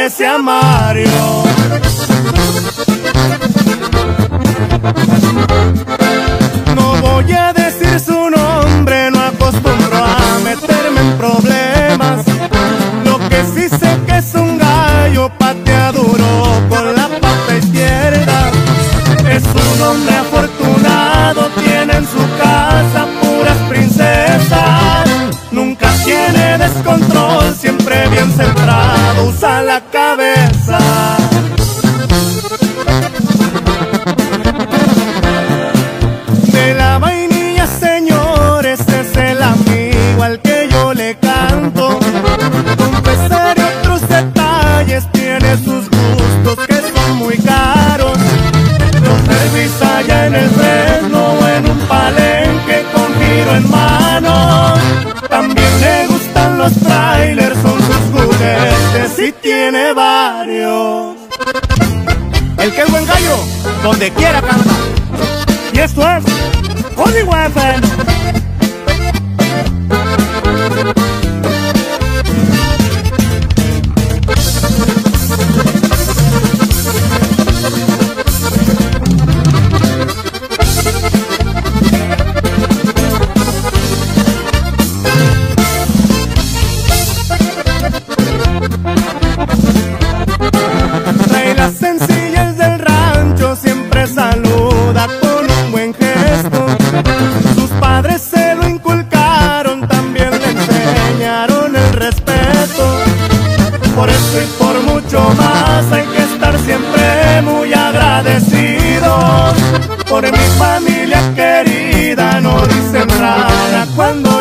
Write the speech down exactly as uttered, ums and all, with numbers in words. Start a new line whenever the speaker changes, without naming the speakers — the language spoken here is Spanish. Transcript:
parece a Mario. No voy a decir su nombre, no acostumbro a meterme en problemas. Lo que sí sé que es un gallo, patea duro con la pata izquierda. Es un hombre afortunado, tiene en su casa puras princesas. Nunca tiene descontrol, siempre bien centrado, usa la cabeza. De la vainilla, señores, es el amigo al que yo le canto. Confesar otros detalles, tiene sus gustos que son muy caros. Los nervis allá en el Fresno o en un palenque con giro en mano. También le gustan los trailers, son sus juguetes y tiene varios. El que es buen gallo, donde quiera canta. Y esto es Holy Weapon. Trae las sencillas del rancho, siempre saluda con un buen gesto. Sus padres se lo inculcaron, también le enseñaron el respeto. Por eso y por mucho más hay que estar siempre muy agradecidos. Por mi familia querida no dicen nada cuando